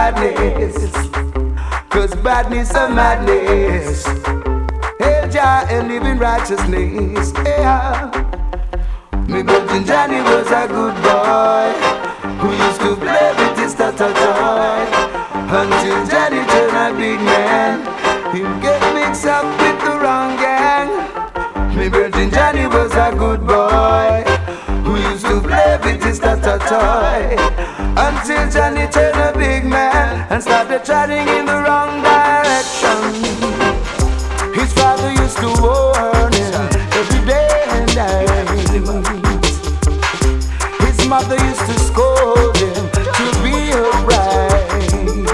badness, 'cause badness and madness. Hey, Jah, and live in righteousness. Yeah. Me Virgin Johnny was a good boy who used to play with his tata toy until Johnny turned a big man. He get mixed up with the wrong gang. Me Virgin Johnny was a good boy who used to play with his tata toy until Johnny turned a big man and started trotting in the wrong direction. His father used to warn him every day and night. His mother used to scold him to be upright,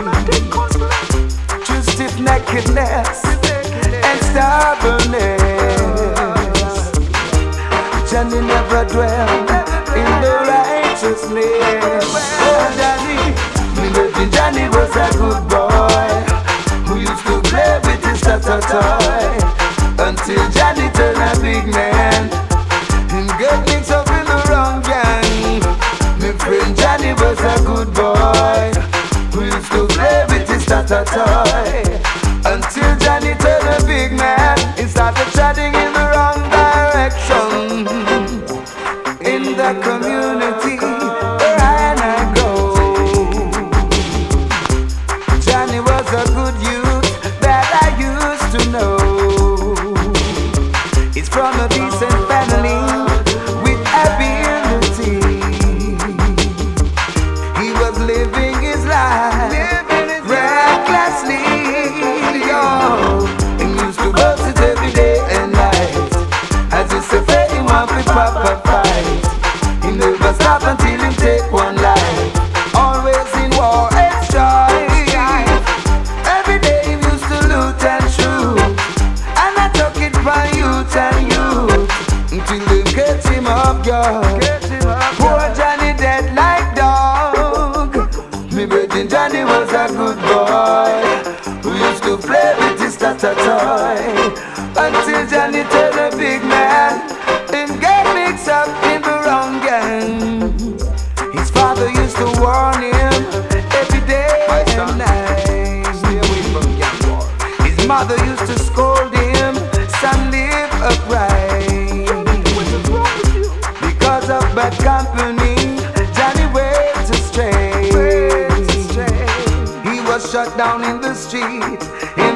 to stiff-neckedness and stubbornness. Johnny never dwelled in the righteousness. Oh, Johnny was a good boy who used to play with his tata toy until Johnny turned a big man and got mixed up in the wrong gang. My friend Johnny was a good boy who used to play with his tata toy until Johnny turned a big man and started trotting in the wrong direction. In the community where I go, Johnny was a good youth that I used to know. He's from a decent family with ability. He was living his life recklessly. He used to bust it every day and night. As he said, him off with proper fight. He never stop until he take one life. Always in war and strife. Every day he used to loot and shoot, and I took it by youth and youth until they catch him up, God. Poor Johnny dead like dog. Me Virgin Johnny was a good boy who used to play with his tata toy until Johnny turned a big man and get mixed up in the wrong gang. His father used to warn him every day and night. Stay away from gang war. His mother used to scold him, son, live upright. Because of bad company, Johnny went astray. He was shut down in the street in